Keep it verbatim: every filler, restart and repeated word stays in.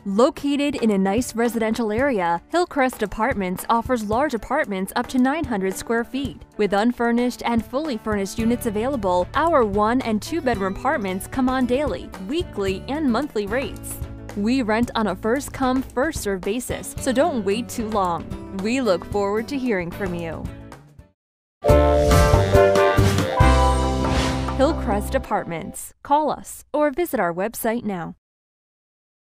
Located in a nice residential area, Hillcrest Apartments offers large apartments up to nine hundred square feet. With unfurnished and fully furnished units available, our one and two bedroom apartments come on daily, weekly, and monthly rates. We rent on a first-come, first-served basis, so don't wait too long. We look forward to hearing from you. Hillcrest Apartments. Call us or visit our website now.